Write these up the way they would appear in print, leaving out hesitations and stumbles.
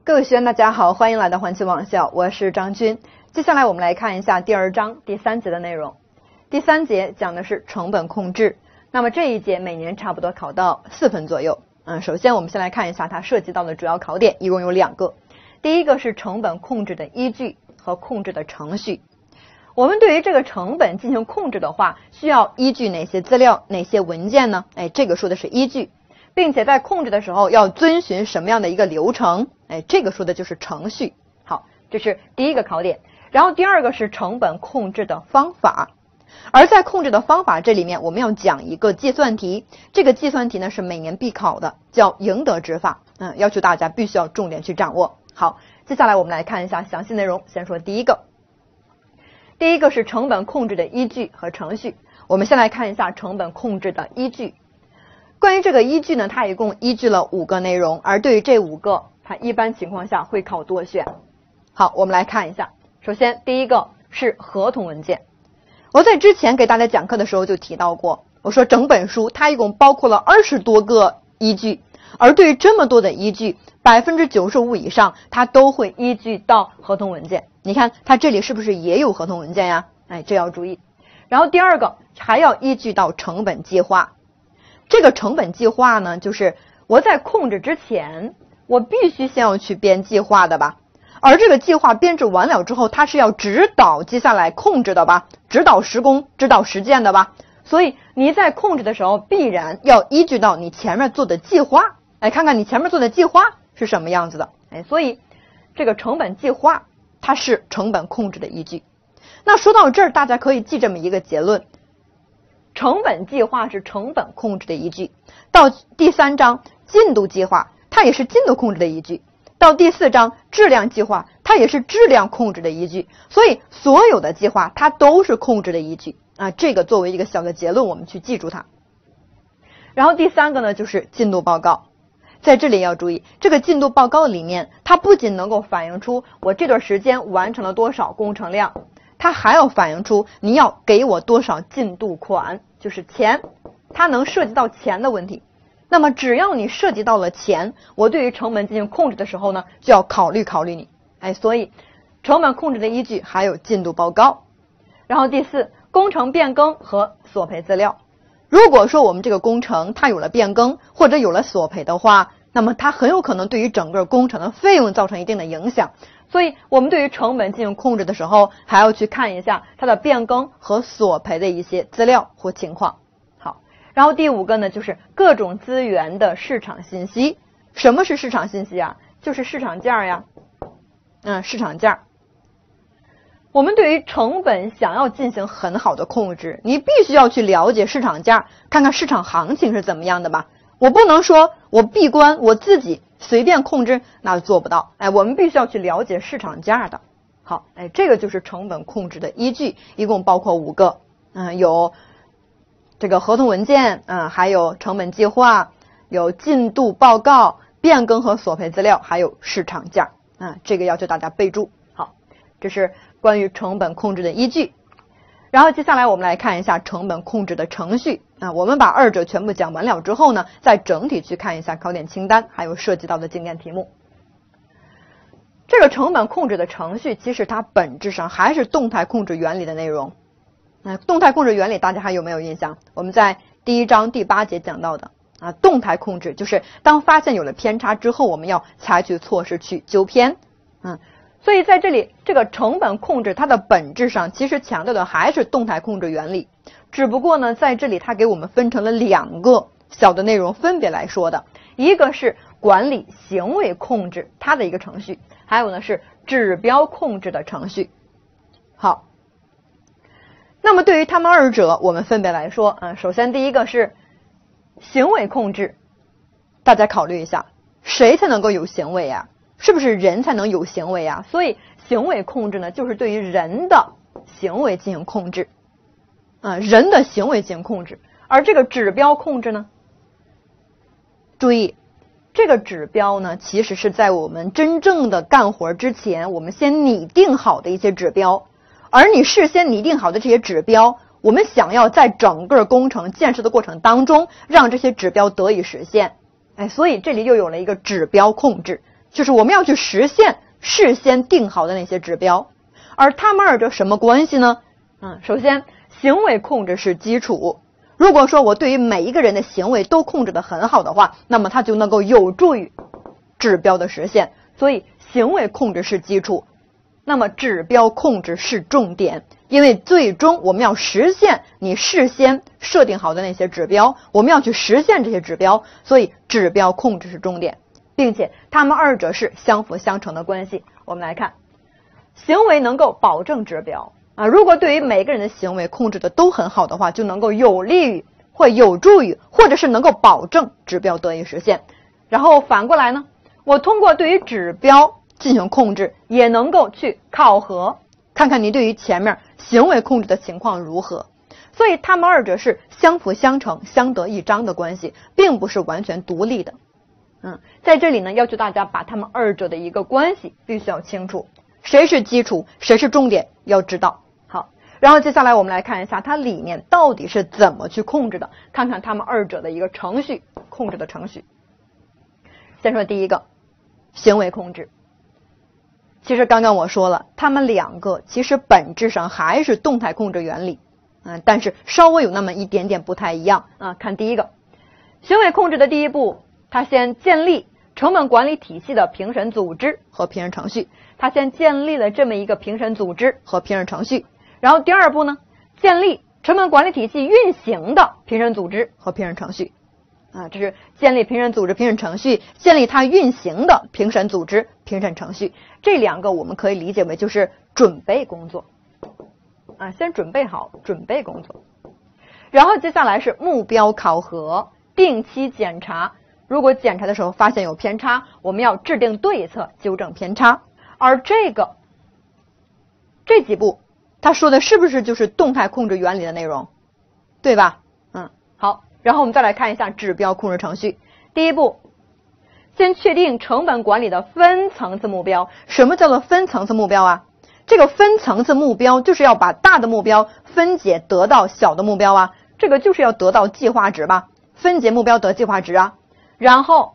各位学员大家好，欢迎来到环球网校，我是张军。接下来我们来看一下第2章第3节的内容。第3节讲的是成本控制，那么这一节每年差不多考到4分左右。首先我们先来看一下它涉及到的主要考点，一共有2个。第一个是成本控制的依据和控制的程序。我们对于这个成本进行控制的话，需要依据哪些资料、哪些文件呢？这个说的是依据，并且在控制的时候要遵循什么样的一个流程？这个说的就是程序。好，这是第一个考点。然后第二个是成本控制的方法。而在控制的方法这里面，我们要讲一个计算题，这个计算题呢是每年必考的，叫赢得值法。要求大家必须要重点去掌握。好，接下来我们来看一下详细内容。先说第一个。第一个是成本控制的依据和程序。我们先来看一下成本控制的依据。关于这个依据呢，它一共依据了5个内容，而对于这5个，它一般情况下会考多选。好，我们来看一下。首先，第一个是合同文件。我在之前给大家讲课的时候就提到过，我说整本书它一共包括了20多个依据，而对于这么多的依据，95%以上它都会依据到合同文件。你看它这里是不是也有合同文件呀？这要注意。然后第二个还要依据到成本计划。这个成本计划呢，就是我在控制之前，我必须先要去编计划的吧，而这个计划编制完了之后，它是要指导接下来控制的吧，指导施工、指导实践的吧。所以你在控制的时候，必然要依据到你前面做的计划，看看你前面做的计划是什么样子的。所以这个成本计划它是成本控制的依据。那说到这儿，大家可以记这么一个结论：成本计划是成本控制的依据。到第3章进度计划，它也是进度控制的依据。到第4章质量计划，它也是质量控制的依据。所以所有的计划它都是控制的依据这个作为一个小的结论，我们去记住它。然后第3个呢，就是进度报告。在这里要注意，这个进度报告里面，它不仅能够反映出我这段时间完成了多少工程量，它还要反映出你要给我多少进度款，就是钱，它能涉及到钱的问题。那么只要你涉及到了钱，我对于成本进行控制的时候呢，就要考虑你。所以成本控制的依据还有进度报告。然后第4，工程变更和索赔资料。如果说我们这个工程它有了变更或者有了索赔的话，那么它很有可能对于整个工程的费用造成一定的影响。所以我们对于成本进行控制的时候，还要去看一下它的变更和索赔的一些资料或情况。好，然后第5个呢，就是各种资源的市场信息。什么是市场信息啊？就是市场价呀。市场价。我们对于成本想要进行很好的控制，你必须要去了解市场价，看看市场行情是怎么样的吧。我不能说我闭关我自己随便控制，那做不到。我们必须要去了解市场价的。好，这个就是成本控制的依据，一共包括5个。有这个合同文件，还有成本计划，有进度报告、变更和索赔资料，还有市场价。这个要求大家备注。好，这是关于成本控制的依据。然后接下来我们来看一下成本控制的程序。我们把2者全部讲完了之后呢，再整体去看一下考点清单，还有涉及到的经典题目。这个成本控制的程序，其实它本质上还是动态控制原理的内容。动态控制原理大家还有没有印象？我们在第1章第8节讲到的。动态控制就是当发现有了偏差之后，我们要采取措施去纠偏。所以在这里这个成本控制它的本质上其实强调的还是动态控制原理，只不过呢在这里它给我们分成了2个小的内容，分别来说的。一个是管理行为控制它的一个程序，还有呢是指标控制的程序。好，那么对于它们2者我们分别来说。首先第一个是行为控制，大家考虑一下，谁才能够有行为呀？是不是人才能有行为啊？所以行为控制呢，就是对于人的行为进行控制，人的行为进行控制。而这个指标控制呢，注意，这个指标呢，其实是在我们真正的干活之前，我们先拟定好的一些指标，而你事先拟定好的这些指标，我们想要在整个工程建设的过程当中，让这些指标得以实现。所以这里又有了一个指标控制。 就是我们要去实现事先定好的那些指标。而它们二者什么关系呢？首先行为控制是基础，如果说我对于每一个人的行为都控制得很好的话，那么它就能够有助于指标的实现。所以行为控制是基础，那么指标控制是重点，因为最终我们要实现你事先设定好的那些指标，我们要去实现这些指标，所以指标控制是重点，并且它们二者是相辅相成的关系。我们来看，行为能够保证指标如果对于每个人的行为控制的都很好的话，就能够有利于或有助于或者是能够保证指标得以实现。然后反过来呢，我通过对于指标进行控制，也能够去考核，看看你对于前面行为控制的情况如何。所以它们二者是相辅相成、相得益彰的关系，并不是完全独立的。在这里呢，要求大家把它们二者的一个关系必须要清楚，谁是基础，谁是重点，要知道。好，然后接下来我们来看一下它里面到底是怎么去控制的，看看它们二者的一个程序，控制的程序。先说第一个，行为控制。其实刚刚我说了，它们两个其实本质上还是动态控制原理，但是稍微有那么一点点不太一样看第一个，行为控制的第一步，它先建立成本管理体系的评审组织和评审程序，它先建立了这么一个评审组织和评审程序。然后第二步呢，建立成本管理体系运行的评审组织和评审程序这是建立评审组织、评审程序，建立它运行的评审组织、评审程序。这两个我们可以理解为就是准备工作先准备好准备工作。然后接下来是目标考核、定期检查，如果检查的时候发现有偏差，我们要制定对策纠正偏差。而这几步他说的是不是就是动态控制原理的内容，对吧？好，然后我们再来看一下指标控制程序。第一步，先确定成本管理的分层次目标。什么叫做分层次目标这个分层次目标就是要把大的目标分解得到小的目标这个就是要得到计划值吧，分解目标得计划值然后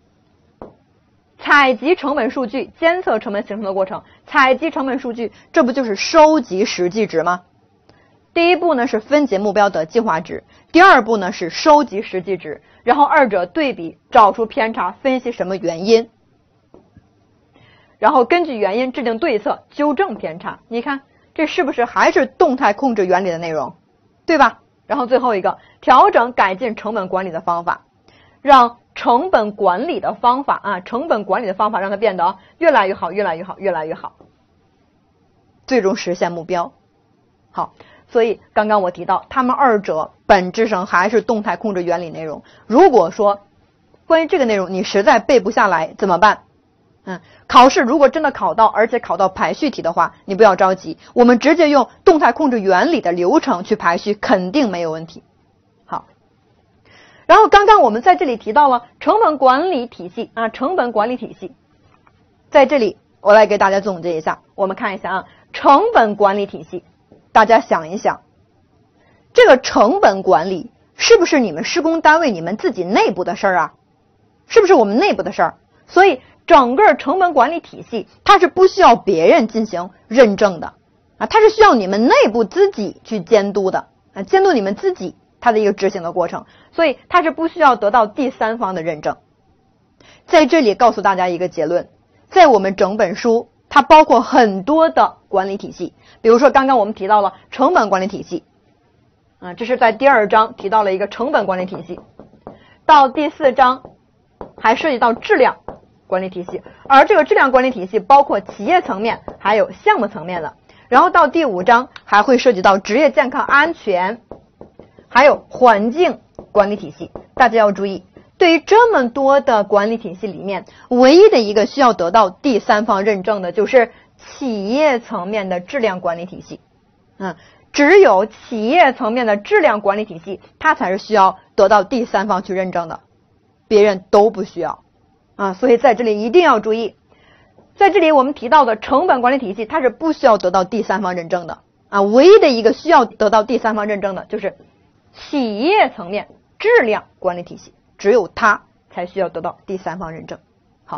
采集成本数据，监测成本形成的过程。采集成本数据，这不就是收集实际值吗？第一步呢是分解目标的计划值，第二步呢是收集实际值，然后二者对比，找出偏差，分析什么原因，然后根据原因制定对策，纠正偏差。你看这是不是还是动态控制原理的内容，对吧？然后最后一个，调整改进成本管理的方法，让成本管理的方法让它变得越来越好，越来越好，越来越好，最终实现目标。好，所以刚刚我提到它们二者本质上还是动态控制原理内容。如果说关于这个内容你实在背不下来怎么办？考试如果真的考到，而且考到排序题的话，你不要着急，我们直接用动态控制原理的流程去排序，肯定没有问题。好，然后刚刚我们在这里提到了成本管理体系成本管理体系，在这里我来给大家总结一下。我们看一下成本管理体系，大家想一想，这个成本管理是不是你们施工单位你们自己内部的事儿是不是我们内部的事儿？所以整个成本管理体系它是不需要别人进行认证的它是需要你们内部自己去监督的监督你们自己它的一个执行的过程，所以它是不需要得到第三方的认证。在这里告诉大家一个结论，在我们整本书它包括很多的管理体系，比如说刚刚我们提到了成本管理体系这是在第2章提到了一个成本管理体系，到第4章还涉及到质量管理体系，而这个质量管理体系包括企业层面还有项目层面的。然后到第5章还会涉及到职业健康安全还有环境管理体系。大家要注意，对于这么多的管理体系里面，唯一的一个需要得到第三方认证的就是企业层面的质量管理体系只有企业层面的质量管理体系它才是需要得到第三方去认证的，别人都不需要所以在这里一定要注意，在这里我们提到的成本管理体系它是不需要得到第三方认证的唯一的一个需要得到第三方认证的就是企业层面质量管理体系，只有它才需要得到第三方认证。好，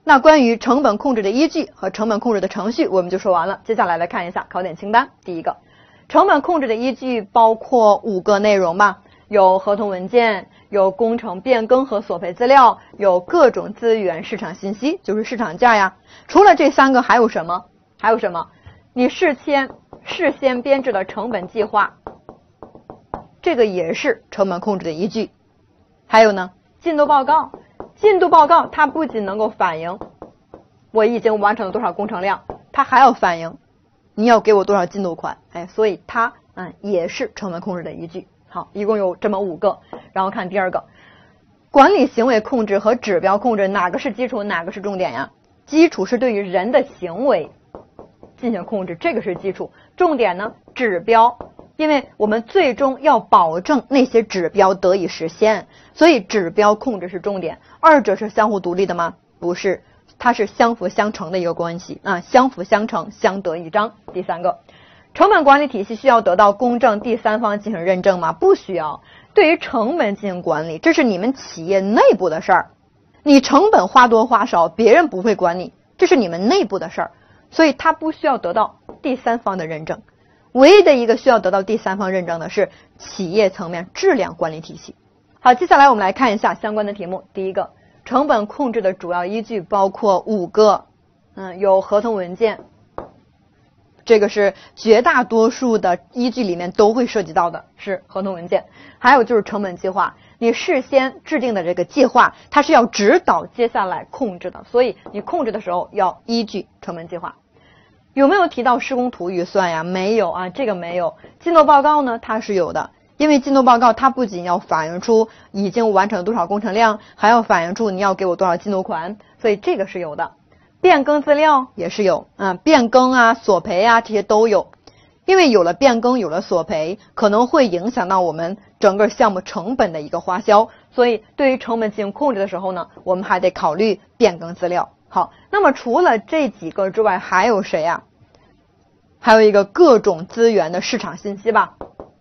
那关于成本控制的依据和成本控制的程序我们就说完了。接下来来看一下考点清单。第一个，成本控制的依据包括5个内容吧，有合同文件，有工程变更和索赔资料，有各种资源市场信息，就是市场价呀。除了这3个还有什么？你事先编制的成本计划，这个也是成本控制的依据。还有呢，进度报告它不仅能够反映我已经完成了多少工程量，它还要反映你要给我多少进度款，所以它也是成本控制的依据。好，一共有这么5个。然后看第二个，管理行为控制和指标控制哪个是基础，哪个是重点呀？基础是对于人的行为进行控制，这个是基础。重点呢，指标，因为我们最终要保证那些指标得以实现，所以指标控制是重点。二者是相互独立的吗？不是，它是相辅相成的一个关系相辅相成，相得益彰。第三个，成本管理体系需要得到公正第三方进行认证吗？不需要。对于成本进行管理，这是你们企业内部的事儿，你成本花多花少，别人不会管你，这是你们内部的事儿，所以它不需要得到第三方的认证。唯一的一个需要得到第三方认证的是企业层面质量管理体系。好，接下来我们来看一下相关的题目。第一个，成本控制的主要依据包括5个，有合同文件，这个是绝大多数的依据里面都会涉及到的，是合同文件。还有就是成本计划，你事先制定的这个计划，它是要指导接下来控制的，所以你控制的时候要依据成本计划。有没有提到施工图预算呀？没有这个没有。进度报告呢，它是有的，因为进度报告它不仅要反映出已经完成了多少工程量，还要反映出你要给我多少进度款，所以这个是有的。变更资料也是有变更索赔这些都有。因为有了变更，有了索赔，可能会影响到我们整个项目成本的一个花销，所以对于成本进行控制的时候呢，我们还得考虑变更资料。好，那么除了这几个之外，还有谁呀？还有一个各种资源的市场信息吧，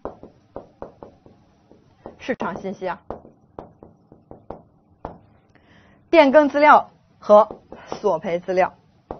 市场信息变更资料和索赔资料。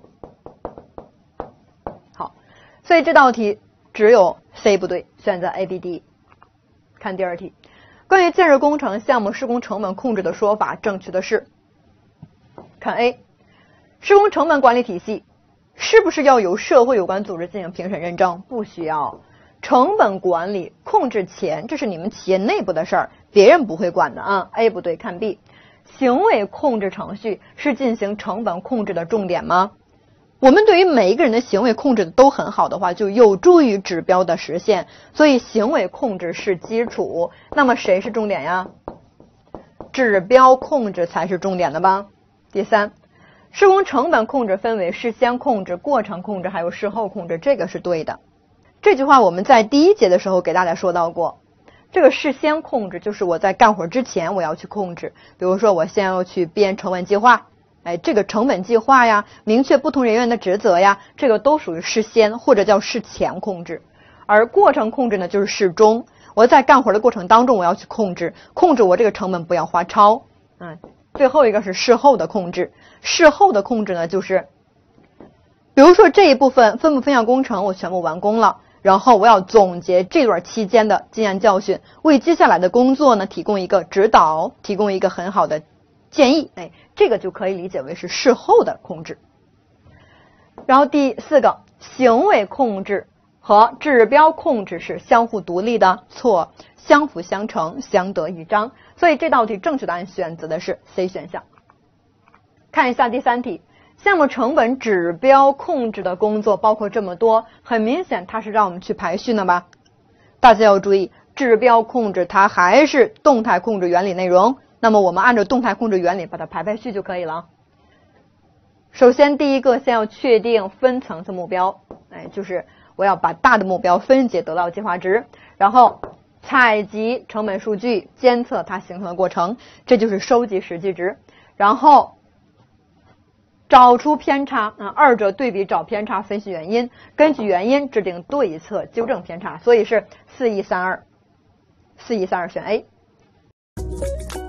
好，所以这道题只有 C 不对，选择 A、B、D。看第二题，关于建设工程项目施工成本控制的说法，正确的是看 A， 施工成本管理体系是不是要由社会有关组织进行评审认证？不需要。成本管理控制钱，这是你们企业内部的事儿，别人不会管的A 不对，看 B。行为控制程序是进行成本控制的重点吗？我们对于每一个人的行为控制的都很好的话，就有助于指标的实现，所以行为控制是基础。那么谁是重点呀？指标控制才是重点的吧。第三，施工成本控制分为事先控制、过程控制还有事后控制，这个是对的。这句话我们在第1节的时候给大家说到过。这个事先控制就是我在干活之前我要去控制，比如说我先要去编成本计划，这个成本计划呀，明确不同人员的职责呀，这个都属于事先或者叫事前控制。而过程控制呢，就是事中，我在干活的过程当中我要去控制我这个成本不要花超。最后一个是事后的控制，事后的控制呢，就是比如说这一部分分部分项工程我全部完工了，然后我要总结这段期间的经验教训，为接下来的工作呢提供一个指导，提供一个很好的建议，这个就可以理解为是事后的控制。然后第4个，行为控制和指标控制是相互独立的，错，相辅相成，相得益彰。所以这道题正确答案选择的是 C 选项。看一下第3题，项目成本指标控制的工作包括这么多，很明显它是让我们去排序的吧。大家要注意，指标控制它还是动态控制原理内容，那么我们按照动态控制原理把它排序就可以了。首先第一个，先要确定分层次目标，就是我要把大的目标分解得到计划值，然后采集成本数据，监测它形成的过程，这就是收集实际值，然后找出偏差，二者对比找偏差，分析原因，根据原因制定对策，纠正偏差，所以是4132，4132选 A。